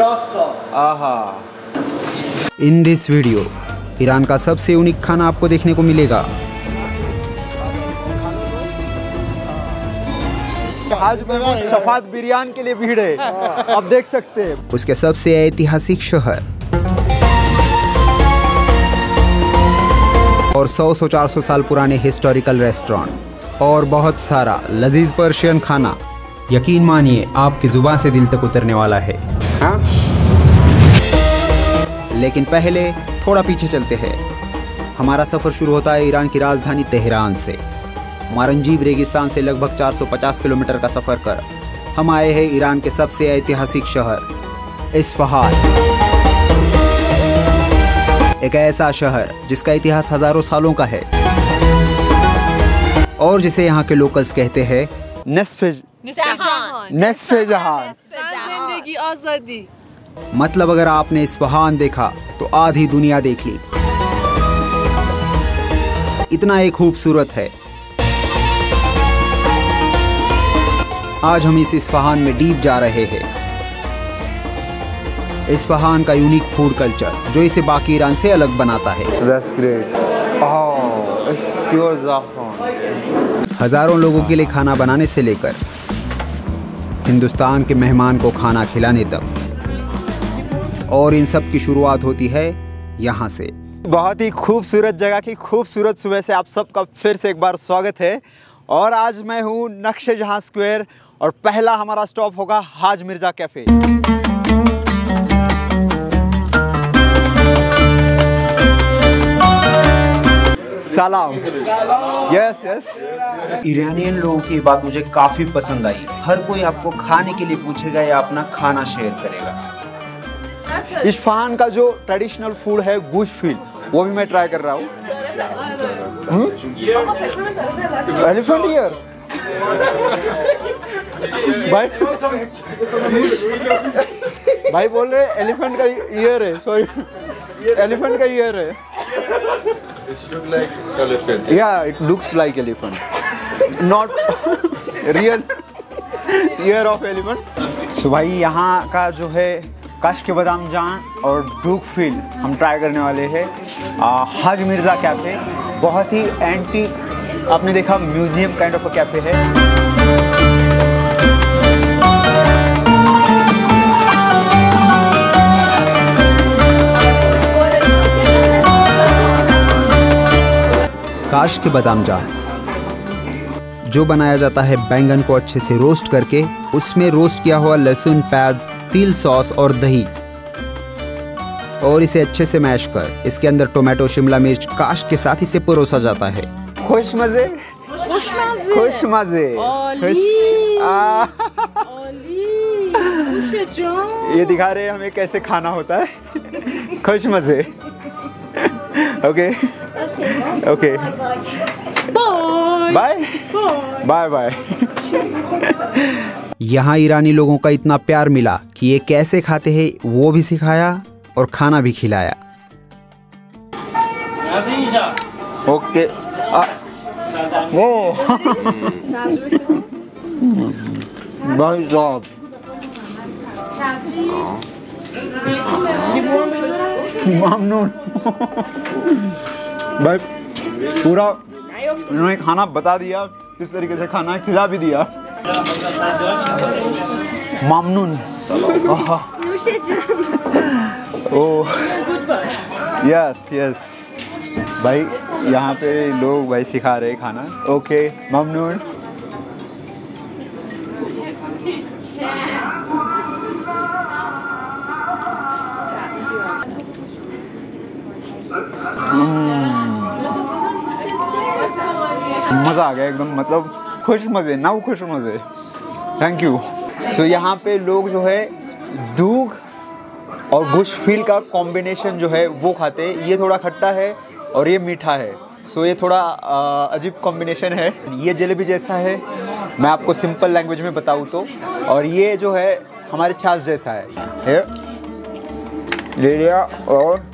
आहा। In this video Iran का सबसे यूनिक खाना आपको देखने को मिलेगा। आज मैं शफात बिरयानी के लिए भीड़ है, आप देख सकते हैं। उसके सबसे ऐतिहासिक शहर और 100-400 साल पुराने हिस्टोरिकल रेस्टोरेंट और बहुत सारा लजीज पर्शियन खाना। यकीन मानिए आपकी जुबान से दिल तक उतरने वाला है। हाँ? लेकिन पहले थोड़ा पीछे चलते हैं। हमारा सफ़र शुरू होता है ईरान की राजधानी तेहरान से। मारंजीब रेगिस्तान से लगभग 450 किलोमीटर का सफ़र कर हम आए हैं ईरान के सबसे ऐतिहासिक शहर इस्फहान। एक ऐसा शहर जिसका इतिहास हजारों सालों का है और जिसे यहाँ के लोकल्स कहते हैं नेस्फे जहान। मतलब अगर आपने इस्फहान देखा तो आधी दुनिया देख ली, इतना एक खूबसूरत है। आज हम इस इस्फहान में डीप जा रहे हैं। इस्फहान का यूनिक फूड कल्चर जो इसे बाकी ईरान से अलग बनाता है। That's great. Oh, it's pure ज़ाफ़रान। हजारों लोगों के लिए खाना बनाने से लेकर हिंदुस्तान के मेहमान को खाना खिलाने तक, और इन सब की शुरुआत होती है यहाँ से। बहुत ही खूबसूरत जगह की खूबसूरत सुबह से आप सबका फिर से एक बार स्वागत है। और आज मैं हूँ नक्शे जहाँ स्क्वायर और पहला हमारा स्टॉप होगा हाज मिर्जा कैफ़े। सलाम। Yes yes. ईरानियन लोगों की बात मुझे काफ़ी पसंद आई। हर कोई आपको खाने के लिए पूछेगा या अपना खाना शेयर करेगा। इस्फहान का जो ट्रेडिशनल फूड है गुश फील, वो भी मैं ट्राई कर रहा हूँ। एलिफेंट ईयर भाई बोल रहे एलिफेंट का ईयर है। सॉरी, एलिफेंट का ईयर है। It looks like elephant. Yeah, it looks like elephant. Not real ear of elephant. So भाई यहाँ का जो है काश के बादाम जान और डूक फील हम ट्राई करने वाले हैं। हाज मिर्जा कैफ़े बहुत ही एंटीक, आपने देखा museum kind of a cafe है। काश के बादाम जान जो बनाया जाता है बैंगन को अच्छे से रोस्ट करके, उसमें रोस्ट किया हुआ लहसुन, प्याज, तिल सॉस और दही, और इसे अच्छे से मैश कर इसके अंदर टोमेटो, शिमला मिर्च, काश के साथ इसे परोसा जाता है। खुश मजे खुश मजे। ये दिखा रहे हैं हमें कैसे खाना होता है। खुश मजे। Okay okay, bye bye bye. यहाँ ईरानी लोगों का इतना प्यार मिला कि ये कैसे खाते हैं वो भी सिखाया और खाना भी खिलाया। ओके। ओ भाई साहब, ममनून भाई, पूरा इन्होंने खाना बता दिया, किस तरीके से खाना है, खिला भी दिया। ममनून। ओह यस यस भाई, यहाँ पे लोग भाई सिखा रहे खाना। ओके ममनून। मज़ा आ गया एकदम, मतलब खुश मज़े ना, खुश मज़े। Thank you. सो यहाँ पे लोग जो है दूध और गुश फील का कॉम्बिनेशन जो है वो खाते हैं। ये थोड़ा खट्टा है और ये मीठा है, सो ये थोड़ा अजीब कॉम्बिनेशन है। ये जलेबी जैसा है, मैं आपको सिंपल लैंग्वेज में बताऊँ तो, और ये जो है हमारे छाछ जैसा है। ले लिया और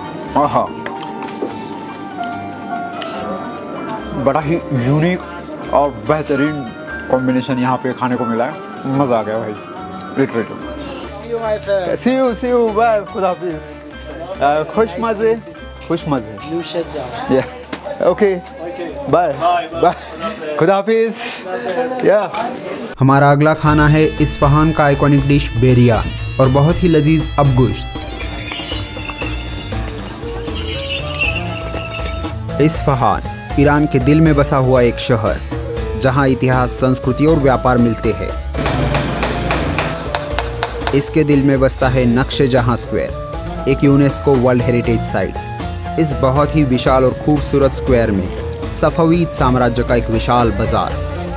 आहा, बड़ा ही यूनिक और बेहतरीन कॉम्बिनेशन यहाँ पे खाने को मिला है, मज़ा आ गया भाई लिटरली। See you, बाय, खुदा हाफिज़। खुश मज़े ओके बाय बाय, खुदा हाफिज़। हमारा अगला खाना है इस्फहान का आइकॉनिक डिश बेरियान और बहुत ही लजीज अबगुश्त। इस्फहान ईरान के दिल में बसा हुआ एक शहर जहां इतिहास, संस्कृति और व्यापार मिलते हैं। इसके दिल में बसता है नक्शे जहां स्क्वायर, एक यूनेस्को वर्ल्ड हेरिटेज साइट। इस बहुत ही विशाल और खूबसूरत स्क्वायर में सफावीद साम्राज्य का एक विशाल बाजार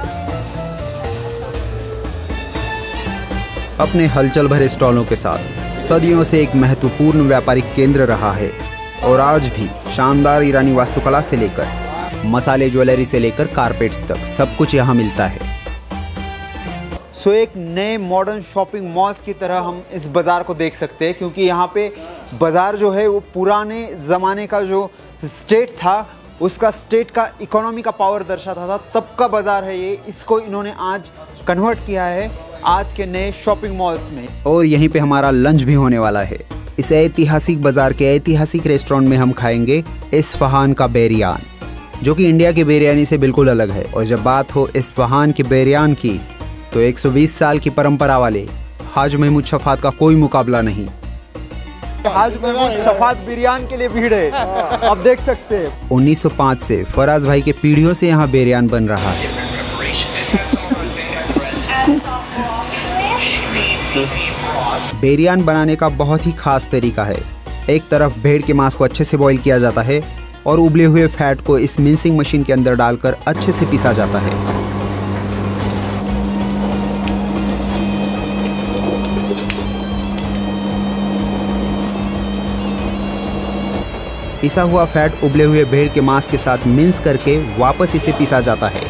अपने हलचल भरे स्टॉलों के साथ सदियों से एक महत्वपूर्ण व्यापारिक केंद्र रहा है और आज भी शानदार ईरानी वास्तुकला से लेकर मसाले, ज्वेलरी से लेकर कारपेट्स तक सब कुछ यहाँ मिलता है। सो एक नए मॉडर्न शॉपिंग मॉल्स की तरह हम इस बाज़ार को देख सकते हैं, क्योंकि यहाँ पे बाज़ार जो है वो पुराने ज़माने का जो स्टेट था उसका स्टेट का इकोनॉमी का पावर दर्शाता था, तब का बाज़ार है ये। इसको इन्होंने आज कन्वर्ट किया है आज के नए शॉपिंग मॉल्स में। और यहीं पे हमारा लंच भी होने वाला है। इस ऐतिहासिक बाज़ार के ऐतिहासिक रेस्टोरेंट में हम खाएंगे इस्फहान का बेरियान, जो कि इंडिया के बिरयानी से बिल्कुल अलग है। और जब बात हो इस्फहान के बेरियान की तो 120 साल की परंपरा वाले हाज महमूद शफात का कोई मुकाबला नहीं। हाज महमूद शफात बिरयान के लिए भीड़ है, आप देख सकते हैं। 1905 से फराज भाई के पीढ़ियों से यहाँ बेरियान बन रहा है। बेरियान बनाने का बहुत ही खास तरीका है। एक तरफ भेड़ के मांस को अच्छे से बॉईल किया जाता है और उबले हुए फैट को इस मिंसिंग मशीन के अंदर डालकर अच्छे से पीसा जाता है। पिसा हुआ फैट उबले हुए भेड़ के मांस के साथ मिक्स करके वापस इसे पीसा जाता है।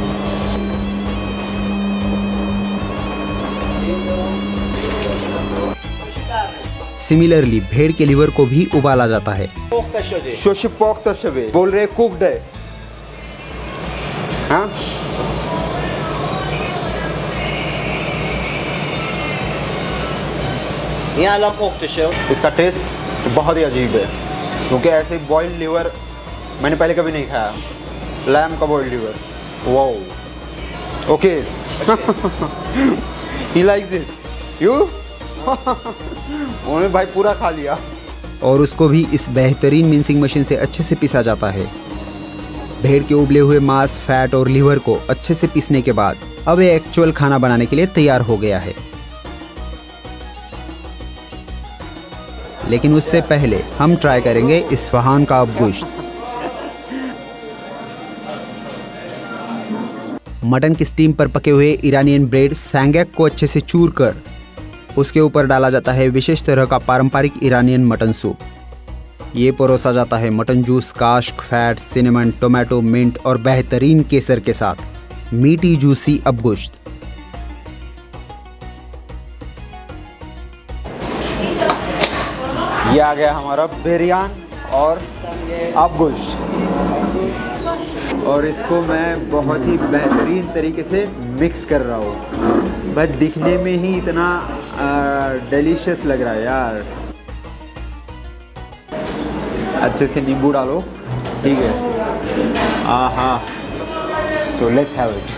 सिमिलरली भेड़ के लिवर को भी उबाला जाता है। शोशी पोक तशबे बोल रहे कुक्ड है, हाँ? इसका टेस्ट बहुत ही अजीब है, क्योंकि ऐसे बॉइल्ड लिवर मैंने पहले कभी नहीं खाया। लैम का बॉइल्ड लिवर, वाओ, ओके। ही लाइक दिस, यू? उन्होंने भाई पूरा खा लिया। और उसको भी इस बेहतरीन मिंसिंग मशीन से अच्छे से पीसा जाता है। भेड़ के उबले हुए मांस, फैट और लिवर को अच्छे से पीसने के बाद अब ये एक्चुअल खाना बनाने के लिए तैयार हो गया है। लेकिन उससे पहले हम ट्राई करेंगे इस्फहान का अबगुश्त। मटन की स्टीम पर पके हुए ईरानियन ब्रेड सैंगेक को अच्छे से चूर कर उसके ऊपर डाला जाता है विशेष तरह का पारंपरिक ईरानियन मटन सूप। ये परोसा जाता है मटन जूस, काश्क, फैट, सिनेमन, टोमेटो, मिंट और बेहतरीन केसर के साथ मीठी जूसी अबगुश्त। ये आ गया हमारा बेरियान और अबगुश्त, और इसको मैं बहुत ही बेहतरीन तरीके से मिक्स कर रहा हूँ। बस दिखने में ही इतना डिलीशियस लग रहा है यार। अच्छे से नींबू डालो, ठीक है। आहा, सो लेट्स हैव इट।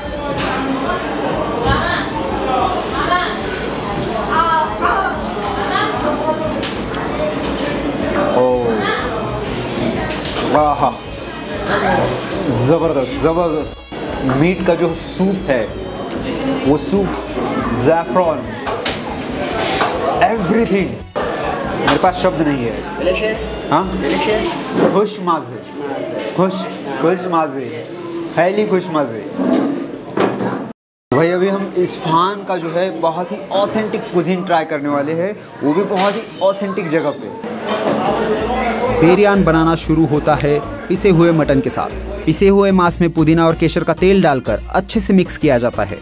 आहा, ज़बरदस्त ज़बरदस्त। मीट का जो सूप है वो सूप, ज़ैफ़रॉन, एवरीथिंग, मेरे पास शब्द नहीं है। हाँ, खुश माज़े, खुश माज़े, हैली खुश माज़े। भाई अभी हम इस्फहान का जो है बहुत ही ऑथेंटिक कुजीन ट्राई करने वाले हैं, वो भी बहुत ही ऑथेंटिक जगह पे। बेरियान बनाना शुरू होता है पिसे हुए मटन के साथ। पिसे हुए मांस में पुदीना और केसर का तेल डालकर अच्छे से मिक्स किया जाता है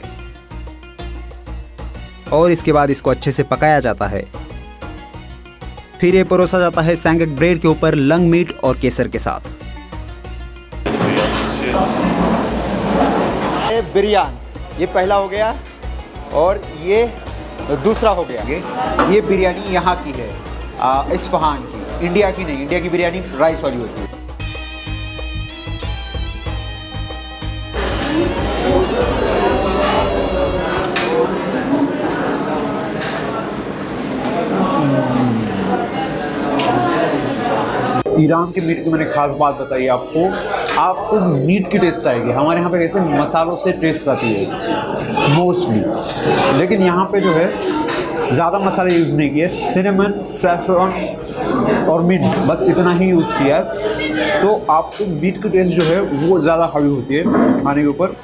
और इसके बाद इसको अच्छे से पकाया जाता है। फिर ये परोसा जाता है सैंगेक ब्रेड के ऊपर लंग मीट और केसर के साथ। बिरयान, ये पहला हो गया और ये दूसरा हो गया। ये बिरयानी यहाँ की है, इस्फहान की, इंडिया की नहीं। इंडिया की बिरयानी राइस वाली होती है। ईरान के मीट की मैंने खास बात बताई आपको मीट की टेस्ट आएगी। हमारे यहाँ पे कैसे मसालों से टेस्ट आती है मोस्टली, लेकिन यहाँ पे जो है ज़्यादा मसाले यूज़ नहीं किए। सिनेमन, सैफरन और मिंट, बस इतना ही यूज़ किया है। तो आपको मीट की टेस्ट जो है वो ज़्यादा हावी होती है खाने के ऊपर।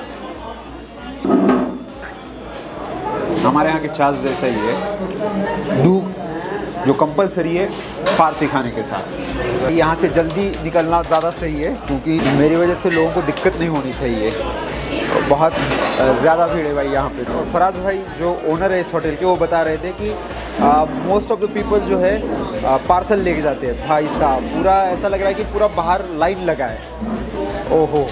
हमारे यहाँ के चास जैसा ही है, दूध जो कंपलसरी है फारसी खाने के साथ। यहाँ से जल्दी निकलना ज़्यादा सही है, क्योंकि मेरी वजह से लोगों को दिक्कत नहीं होनी चाहिए। बहुत ज़्यादा भीड़ है भाई यहाँ पे। तो फराज भाई जो ओनर है इस होटल के, वो बता रहे थे कि मोस्ट ऑफ द पीपल जो है पार्सल लेके जाते हैं। भाई साहब पूरा ऐसा लग रहा है कि पूरा बाहर लाइन लगा है। ओहो,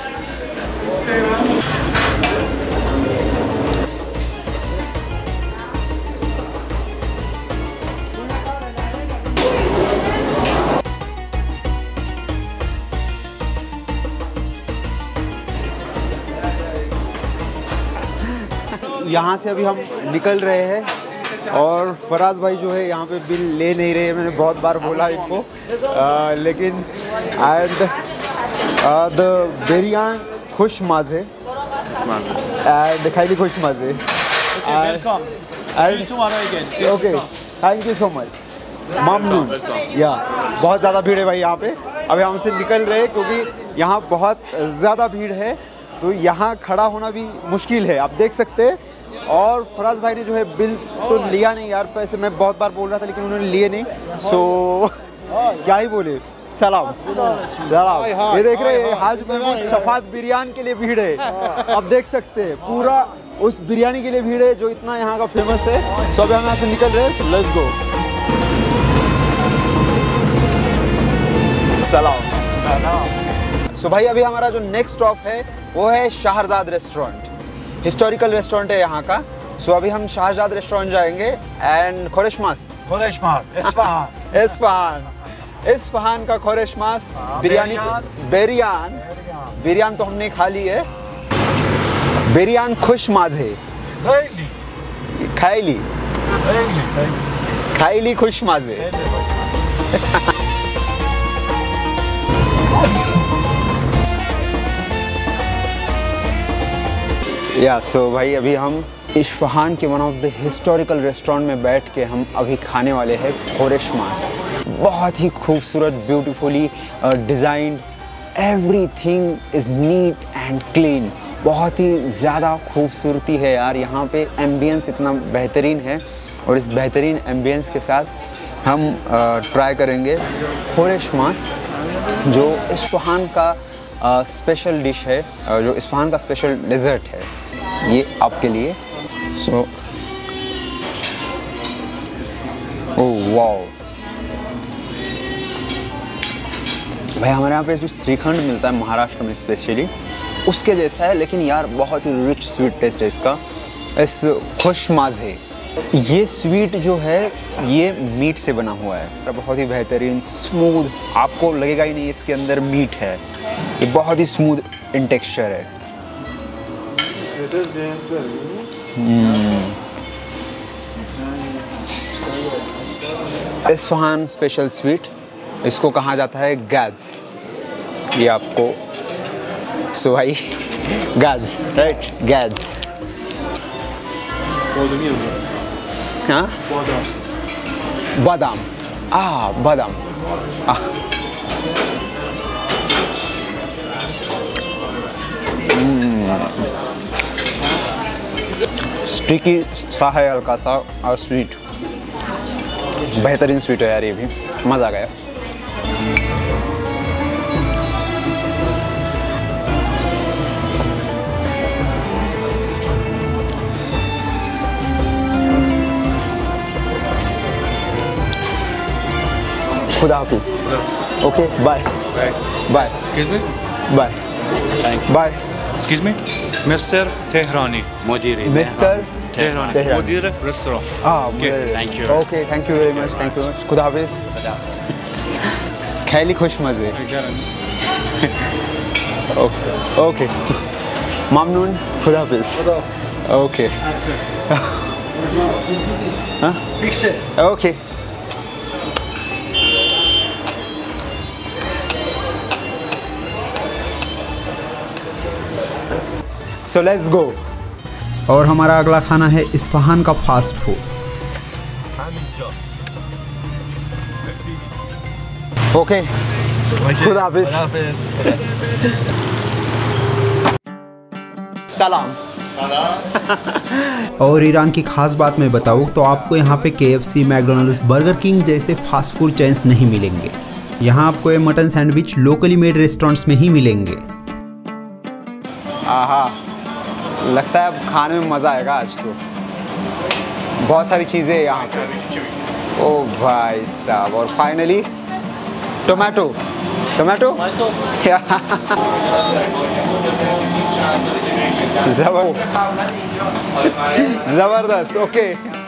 यहाँ से अभी हम निकल रहे हैं और फराज भाई जो है यहाँ पे बिल ले नहीं रहे। मैंने बहुत बार बोला इनको, लेकिन एंड द बिरयान खुश माजे एंड खाइली खुश माजे। Okay, thank you so much, ममनून। या बहुत ज़्यादा भीड़ है भाई यहाँ पे। अभी हमसे निकल रहे हैं क्योंकि यहाँ बहुत ज़्यादा भीड़ है, तो यहाँ खड़ा होना भी मुश्किल है, आप देख सकते हैं। और फराज भाई ने जो है बिल तो लिया नहीं यार, पैसे मैं बहुत बार बोल रहा था लेकिन उन्होंने लिए नहीं। सो क्या ही बोले, सलाम सलाम। ये देख रहे हैं हाज महमूद शफात बिरयान के लिए भीड़ है, आप देख सकते हैं। पूरा उस बिरयानी के लिए भीड़ है जो इतना यहाँ का फेमस है। तो अभी हम यहाँ से निकल रहे हैं, लेट्स गो। सलाम। सो भाई अभी हमारा जो नेक्स्ट स्टॉप है वो है शाहरजाद रेस्टोरेंट। हिस्टोरिकल रेस्टोरेंट है यहाँ का। सो अभी हम शाहरजाद रेस्टोरेंट जाएंगे एंड खोरेशमास इस्फहान का खोरेशमास बिरयानी, बिरयान तो हमने खा ली है। बिरयान खुश माजे खाईली खुश माजे। या सो भाई अभी हम इस्फहान के one of the historical restaurant में बैठ के हम अभी खाने वाले हैं खोरेशमास। बहुत ही खूबसूरत, beautifully designed, everything is neat and clean. बहुत ही ज़्यादा खूबसूरती है यार यहाँ पे। एम्बियंस इतना बेहतरीन है और इस बेहतरीन एम्बियंस के साथ हम ट्राई करेंगे खोरेशमास, जो इस्फहान का स्पेशल डिश है, जो इस्फहान का स्पेशल डेजर्ट है। ये आपके लिए। सो ओह वाओ भाई, हमारे यहाँ पे जो श्रीखंड मिलता है महाराष्ट्र में स्पेशली, उसके जैसा है, लेकिन यार बहुत ही रिच स्वीट टेस्ट है इसका। इस खुश माज़े, ये स्वीट जो है ये मीट से बना हुआ है, बहुत ही बेहतरीन स्मूथ। आपको लगेगा ही नहीं इसके अंदर मीट है, ये बहुत ही स्मूथ इन टेक्सचर है। इस्फहान स्पेशल स्वीट, इसको कहा जाता है गैज़। ये आपको सो भाई गैज़, राइट, गैज़। हाँ, बादाम, बादाम। स्टिकी सा है, हल्का सा और स्वीट, बेहतरीन स्वीट है यार, ये भी मज़ा आ गया। खुदा हाफिज़। Okay, bye bye. Excuse me? Bye Thank you. Bye. Excuse me? Mr. Tehrani. Mister Tehrani. Mudir restaurant. Thank you okay, thank you very much, thank you much, खुदा हाफिज। खैली खुश मज़े। ओके ओके, ममनून, खुदा हाफिज। Okay okay. So let's go. और हमारा अगला खाना है इस्फहान का फास्ट फूड। ओके, खुदा हाफिज। सलाम। और ईरान की खास बात मैं बताऊँ तो आपको यहाँ पे KFC, मैकडोनल्ड्स, बर्गर किंग जैसे फास्ट फूड चेन्स नहीं मिलेंगे। यहाँ आपको ये mutton sandwich locally made restaurants में ही मिलेंगे। आहा, लगता है अब खाने में मज़ा आएगा आज तो। बहुत सारी चीज़ें हैं यहाँ पे। ओ भाई साहब, और फाइनली टोमेटो। टोमेटो ज़बरदस्त। ओके,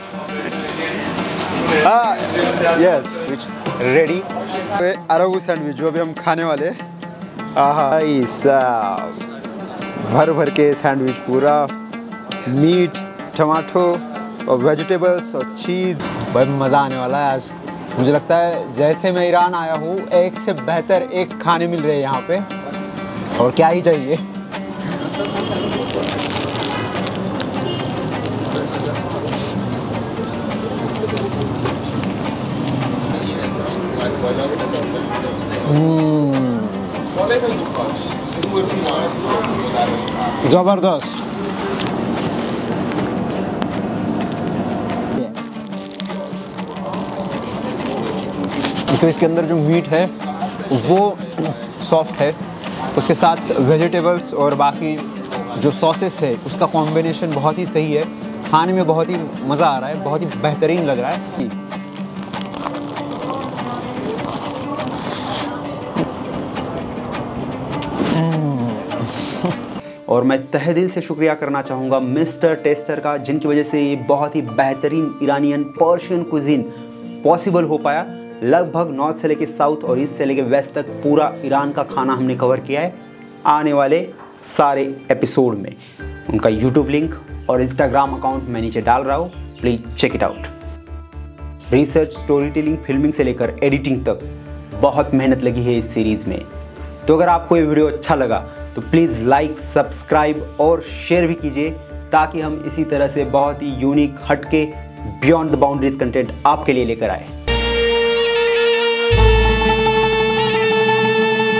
हाँ यस, रेडी। अरबू सैंडविच जो अभी हम खाने वाले। आहा भाई साहब, भर भर के सैंडविच, पूरा मीट, टमाटो और वेजिटेबल्स और चीज़। बहुत मज़ा आने वाला है आज। मुझे लगता है जैसे मैं ईरान आया हूँ, एक से बेहतर एक खाने मिल रहे हैं यहाँ पे, और क्या ही चाहिए। ज़बरदस्त। तो इसके अंदर जो मीट है वो सॉफ्ट है, उसके साथ वेजिटेबल्स और बाकी जो सॉसेस है उसका कॉम्बिनेशन बहुत ही सही है। खाने में बहुत ही मज़ा आ रहा है, बहुत ही बेहतरीन लग रहा है। और मैं तहे दिल से शुक्रिया करना चाहूँगा मिस्टर टेस्टर का, जिनकी वजह से ये बहुत ही बेहतरीन इरानियन पर्शियन कुजीन पॉसिबल हो पाया। लगभग नॉर्थ से लेके साउथ और ईस्ट से लेके वेस्ट तक पूरा ईरान का खाना हमने कवर किया है। आने वाले सारे एपिसोड में उनका यूट्यूब लिंक और इंस्टाग्राम अकाउंट मैं नीचे डाल रहा हूँ, please check it out. Research, story telling, filming से लेकर एडिटिंग तक बहुत मेहनत लगी है इस सीरीज़ में। तो अगर आपको ये वीडियो अच्छा लगा तो प्लीज़ लाइक, सब्सक्राइब और शेयर भी कीजिए, ताकि हम इसी तरह से बहुत ही यूनिक, हटके, बियॉन्ड द बाउंड्रीज कंटेंट आपके लिए लेकर आए।